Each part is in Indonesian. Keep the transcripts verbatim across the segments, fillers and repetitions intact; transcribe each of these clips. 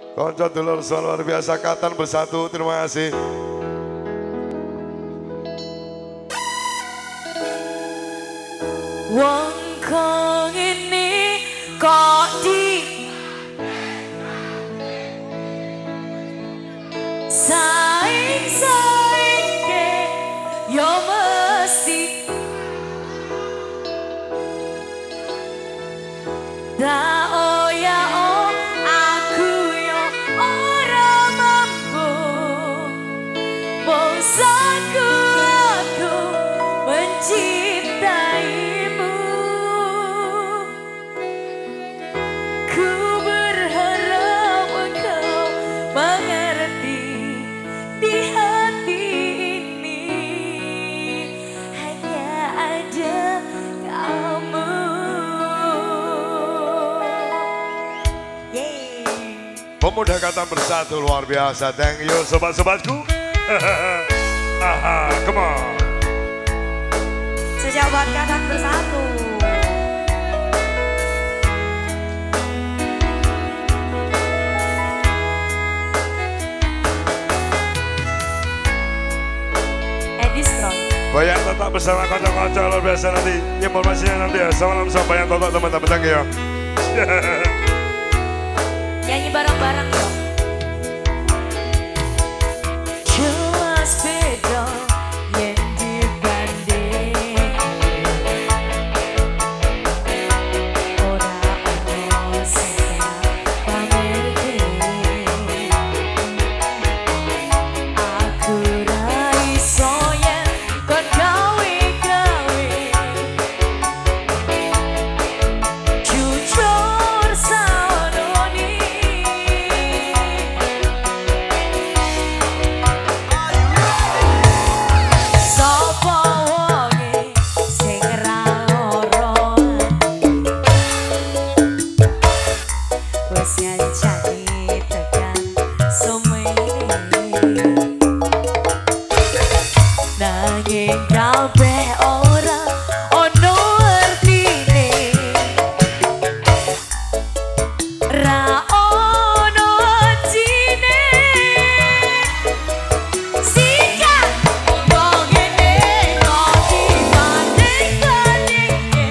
Konco dulur luar biasa Katan bersatu, terima kasih. Wong kong ini kok di saing-saing ke yo mesti tak oh ya oh aku yo ora mampu bosanku aku mencintaimu ku berharap engkau mengerti di hati ini hanya ada kamu. Pemuda Katan bersatu luar biasa, thank you sobat-sobatku. Aha, come on. Sejabat Katan bersatu. Edi Strong. Bayang tetap bersama konco-konco luar biasa nanti. Informasinya nanti ya. Salam sama Bayang tetap teman-teman, thank you. Nyanyi bareng-bareng dong. Jelas beda yang dibanding orang sing pamerke. Aku ra iso yen kon gawe-gawe jujur saononi. Sopo wonge sing ra loro wis nyancani tekan sumene nanging kabeh ora ono artine ra ono artine sikat wong ngene kok dibanding-bandingke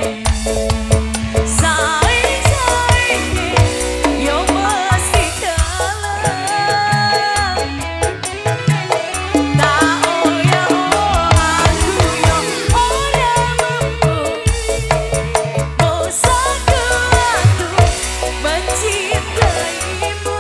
saing-saingke yo mesti kalah tak oh ya oh aku yo ora mampu bosanku aku mencintaimu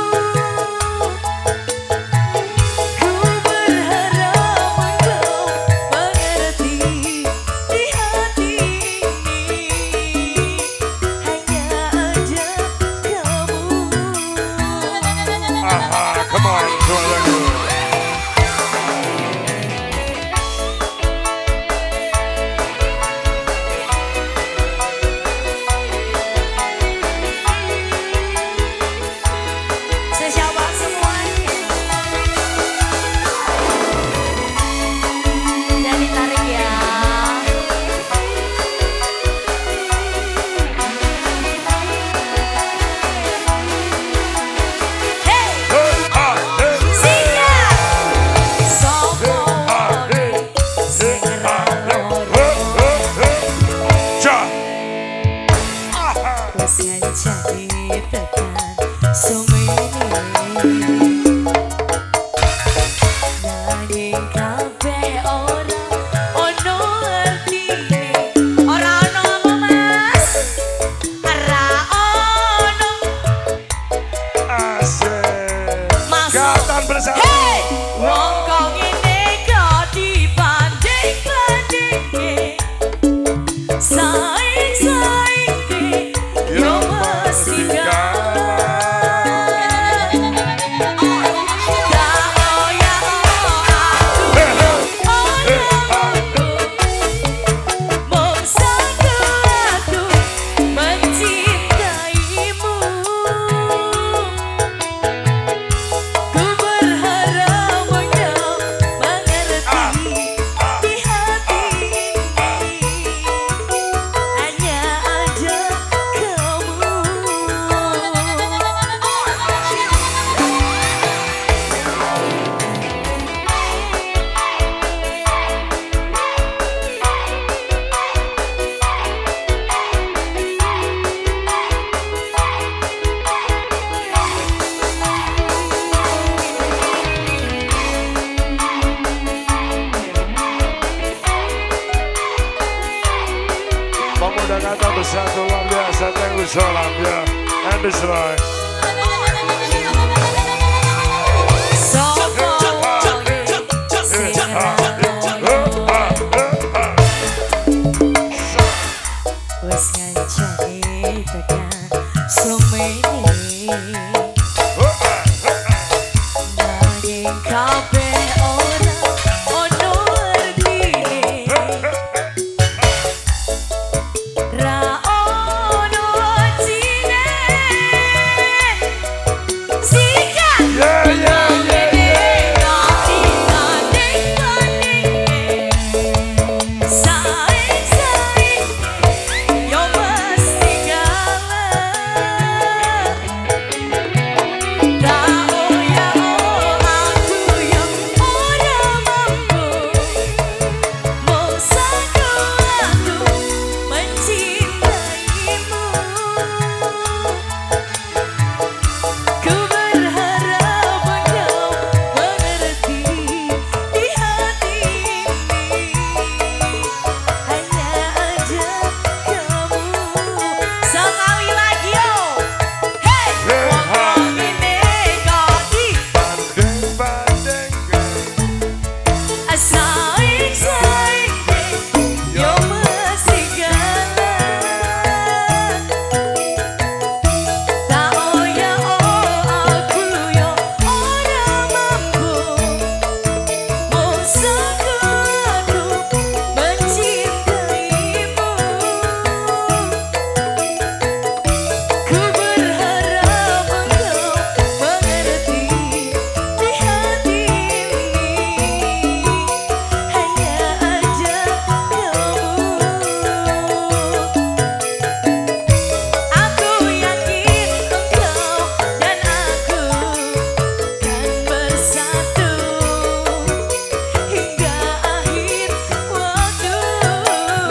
ku berharap engkau mengerti di hati ini hanya ada kamu. Aha, come on, saudaraku. Sejawat semuanya dan ditarik ya. Hey, Ah, eh, sikat sopo ah, wonge eh, sing ra loro eh, eh, eh. Ja. wis nyancani tekan sumene nanging kabeh ora ono artine ora ono apa mas ora ono Asik. masuk. Katan bersatu. Hey, wong kok ngene kok dibanding-bandingke saing-saingke yo mesti kalah. Tak oh ya oh aku ora mampu bosanku aku mencintaimu ku berharap engkau mengerti di hati ini satu luar biasa, thank you salam ya, and this right. Wes ngancani tekan semene nanging kabeh ora ono artine ra ono cine sikat Yeah, yeah, yeah, yeah. nganti ngadeng banding saing-saing yo mesti kalah tahu ya oh aku yang ora mampu mosaku aku mencintaimu ku berharap engkau mengerti di hati ini hanya ada kamu sekali lagi yo hey wong ini kok di Bandeng, bandeng, saing-saing yo mesti kalah tahu ya oh aku yo ora mampu mosaku aku mencintaimu ku berharap engkau mengerti di hati ini hanya ada kamu aku yakin engkau dan aku kan bersatu hingga akhir waktu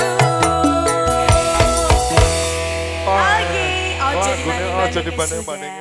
lagi ojo Lagunya dibanding Ojo Di Badingke.